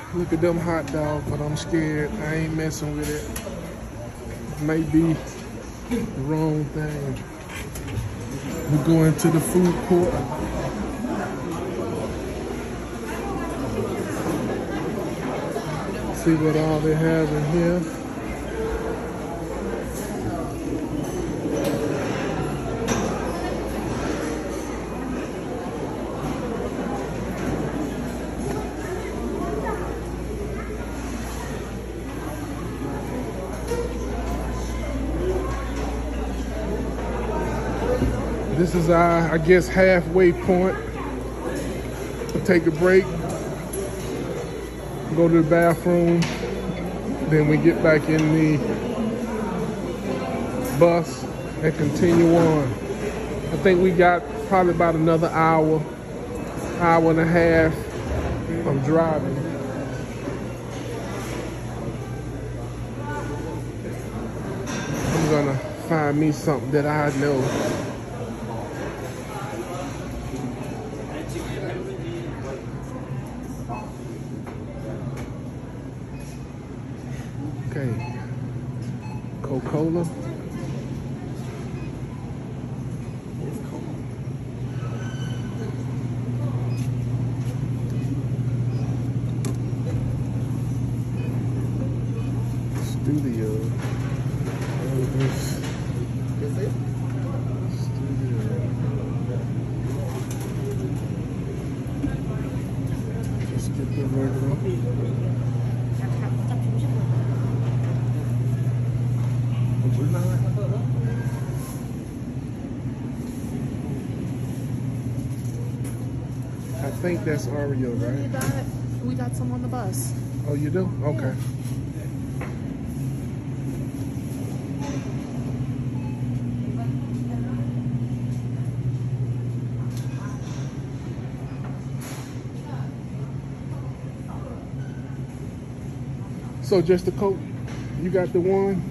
Look at them hot dogs, but I'm scared. I ain't messing with it. May be the wrong thing. We go into the food court. See what all they have in here. This is our, I guess, halfway point. We'll take a break, go to the bathroom, then we get back in the bus and continue on. I think we got probably about another hour, hour and a half of driving. I'm gonna find me something that I know. Okay, Coca-Cola. Studio. Let's get the regular. I think that's Oreo, right? We got some on the bus. Oh, you do? Okay. So just the Coke? You got the one?